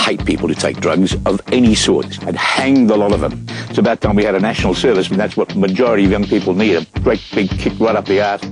hate people who take drugs of any sort. I'd hang the lot of them. It's about time we had a national service, and that's what the majority of young people need, a great big kick right up the arse.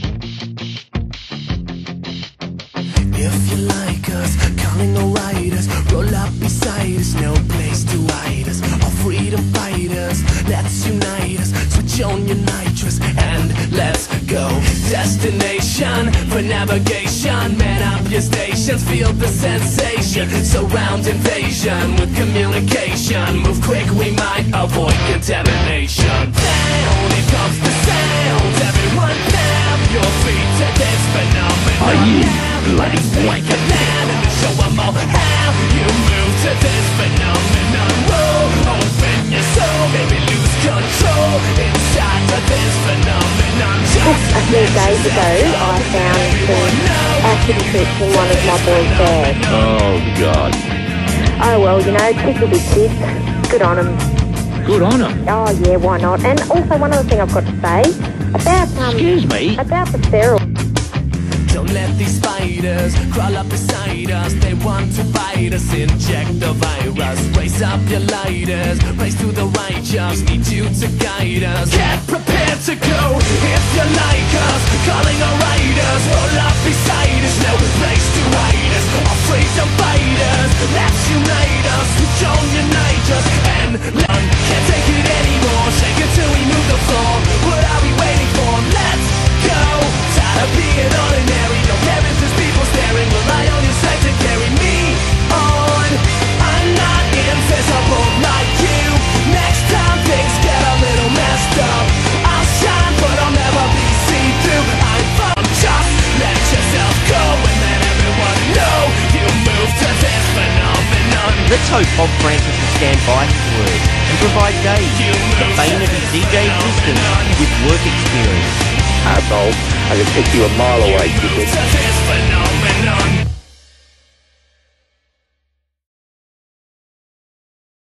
If you like us, calling all riders, roll up beside us, no place to hide us. All freedom fighters, let's unite us. Switch on your nitrous and let's go. Destination for navigation. Man up your stations, feel the sensation. Surround invasion with communication. Move quick, we might avoid contamination. Down, here comes the sound. Everyone now, your feet to this phenomenon. Are you bloody wanker? And show them all how you move to this phenomenon. Whoa, open your soul, baby, lose control inside of this phenomenon. A few days ago, I found some acid trips in one of my boys' bags. Oh, God. Oh well, you know, kids will be kids. Good on them. Good on them. Oh yeah, why not? And also one other thing I've got to say about Excuse me? about the feral. Don't let these spiders crawl up beside us. They want to bite us, inject the virus. Raise up your lighters, race to the righteous. Need you to guide us. Get prepared to go if you like us. Calling our riders, roll up beside us. No place to hide us. All freedom fighters, let's unite us. Switch on your nitrous and learn. Can't take it anymore. Shake it till we move the floor. What are we waiting for? Let's go. Tired of being ordinary. No care if there's people staring. Rely on your strength to carry me on. I'm not invisible like you. Next time things get a little messed up, I'll shine but I'll never be see-through. I'm fun. Just let yourself go and let everyone know you move to this phenomenon. Let's hope Bob Francis will stand by his word and provide Dave, the bane of his DJ existence, with work experience. Asshole, I can take you a mile away, Move to this phenomenon.